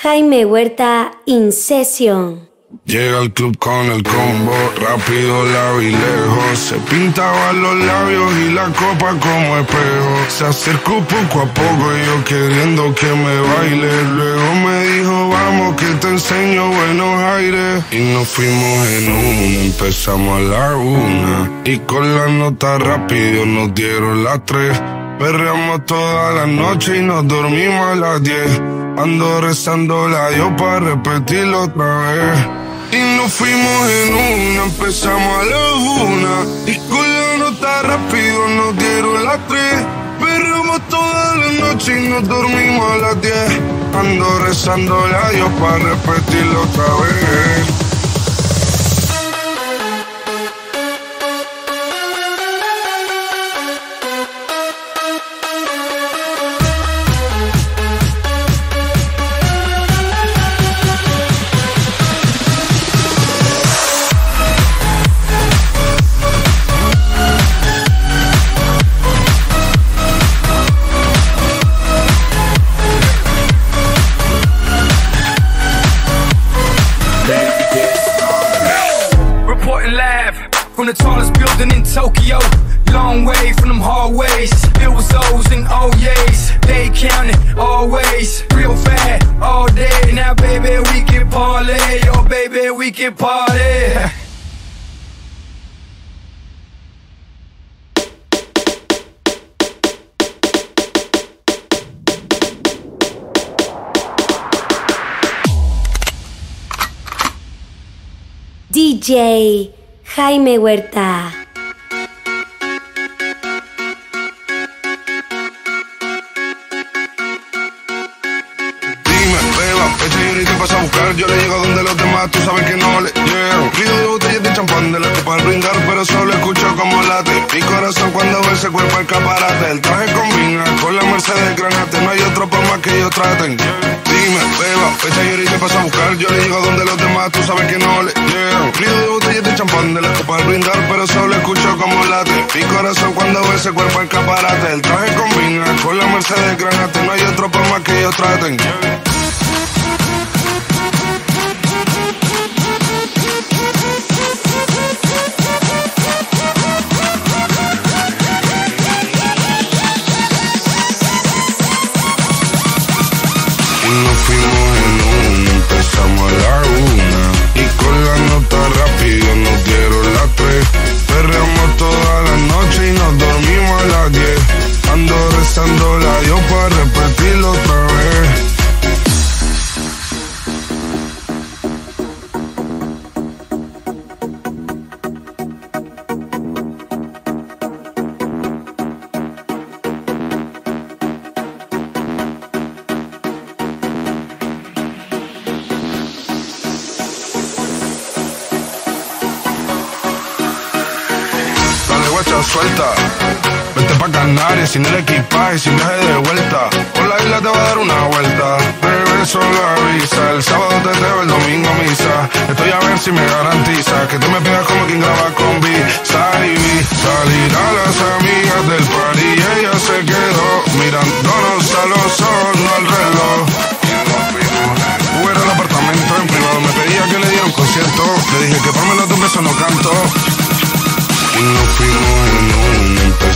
Jaime Huerta in session. Llega al club con el combo, rápido, largo y lejos. Se pintaban los labios y la copa como espejo. Se acercó poco a poco y yo queriendo que me baile. Luego me dijo, vamos que te enseño buenos aires. Y nos fuimos en una, empezamos a la 1. Y con la nota rápido nos dieron las 3. Perreamos toda la noche y nos dormimos a las 10. Ando rezándola yo para repetirlo otra vez. Y nos fuimos en una, empezamos a la 1. Y con la nota rápido nos dieron las 3. Perreamos toda la noche y nos dormimos a las 10. Ando rezándola yo para repetirlo otra vez. From the tallest building in Tokyo, long way from them hallways. It was O's and O's, they counted always. Real fat all day, now baby we can parlay. Oh baby we can party. DJ Jaime Huerta. Dime, beba, echa y ahorita pasa a buscar. Yo le llego donde los demás, tú sabes que no le llego. Pido de botellas de champán de late para brindar, pero solo escucho como late mi corazón cuando ve ese cuerpo al caparate. El traje combina con la Mercedes Granate. No hay otro por más que ellos traten. Dime, beba, echa y ahorita pasa a buscar. Yo le llego donde los demás, tú sabes que no le llego. Pido de botellas de champán de late para brindar, pero solo escucho como late mi corazón cuando ve ese cuerpo al caparate. El traje combina con la Mercedes Granate. No hay otro por más que ellos traten. Nos fuimos en una, empezamos a la 1. Y con la nota rápido nos dieron las 3. Perreamos toda la noche y nos dormimos a las 10. Ando rezándola yo para repetirlo otra vez. Suelta, vete pa' Canarias sin el equipaje, sin viaje de vuelta. Por la isla te va a dar una vuelta. Regreso la avisa, el sábado te teo, el domingo misa. Estoy a ver si me garantiza que tú me pegas como quien graba con B. Salir a las amigas del party y ella se quedó mirándonos a los ojos, no al reloj. Fuera del apartamento en privado, me pedía que le diera un concierto. Le dije que por menos de un beso no canto. Y nos fuimos en un